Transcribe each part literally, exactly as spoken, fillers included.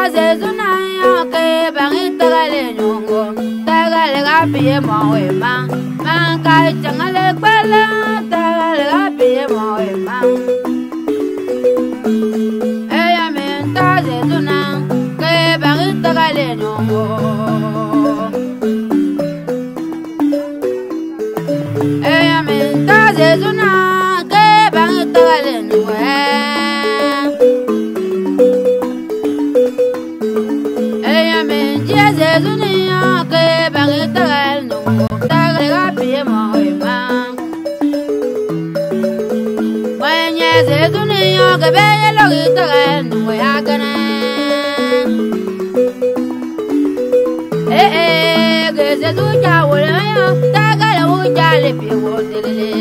zezuna yo ke bangi tagale nyongo tagale gapi mo we ma man ka changale kwala tagale gapi mo we ma eya men ta zezuna ke bangi tagale nyongo eya men ta zezuna ke bangi tagale nyongo Zezunia ke bangi tagal nungo tagal gapi mo ema. Wanya zezunia ke beye logi tagal nungo yakane. Eh eh ke zezu jawole yo tagal uja lepi wotele.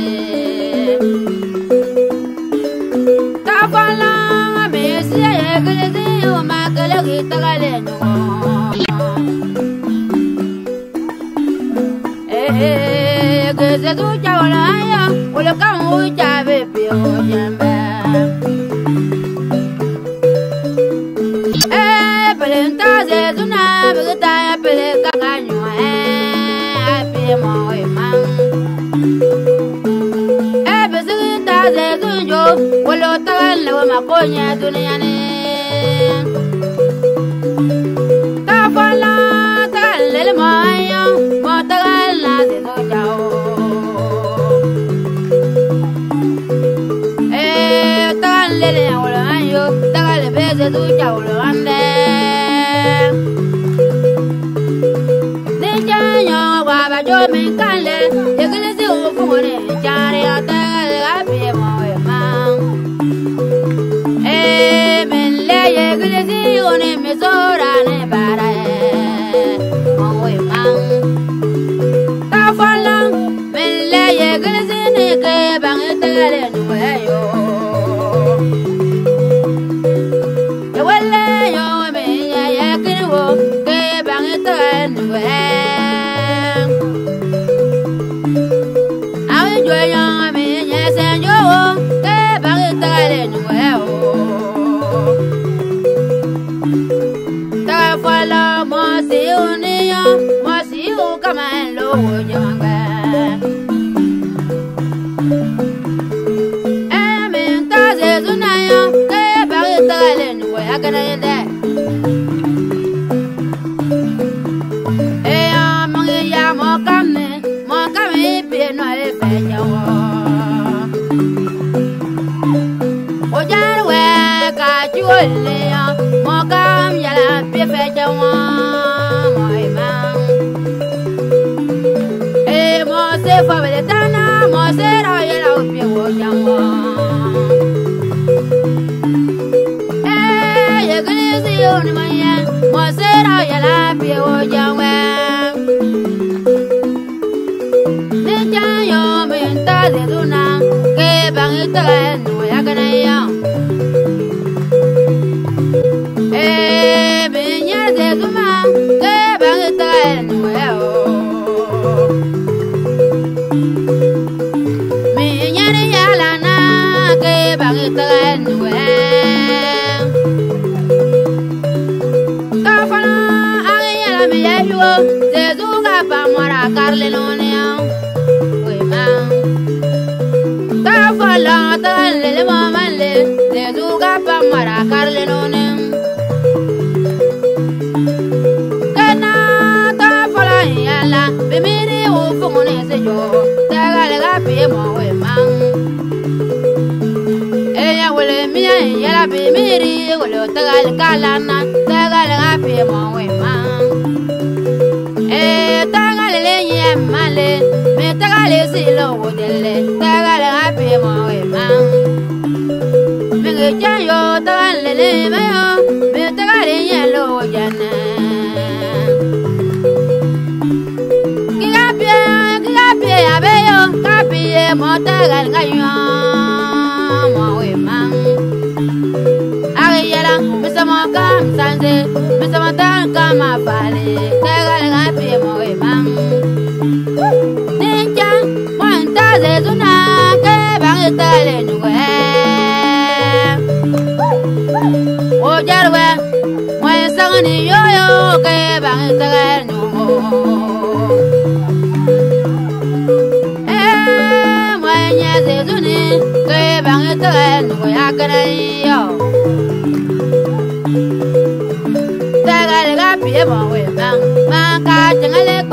Tafala mesi ye ke zezu makale logi tagal nungo. Se tu chawala ya, olo kamu chabe pio jamba. Eh, pelenta se tu na begeta ya pele kanganyo eh, api mo emang. Eh, besita se tu jo, olo tagal lewa makonya dunia ne. Tafala tagal lele mo ayo, mo tagal na se tu chao. Lele wala ayo tagal beze tu chawlo ande Deja yo wa ba jo min kale yegle se o fumore jare tagal gapi mo ma Eh men le yegle se one me zora ne bara mo ma Ta fala men le yegle se ne ke bang tagal no ayo Mokam yala pepe jawa moi mang Eh mo se fa bele tana mo se ro yala upi wo jawa Eh ye gele si oni maya mo se ro yala pi wo jawa Ne ja yo me ta de duna ke bang ta no ya kana ya Bimiri wolo tagal kalana tagal gapi mo we ma eh tagal le yemale me tagal silo wodele tagal gapi mo we ma me ge yo tagal le me yo me tagal yelo jana gapi gapi abeyo gapi mo tagal gayo mo we ma Misama kam sanze, misama tan kama pale, tagal gapi mo emang. Ninja, wanta zezuna ke bang tale nuwe. O jarwe, mo esa ni yo yo ke bang tagal no eh moi nya se zuni ke bang tagal no ya kana yo tagal ga pie mo we mang mang ka changale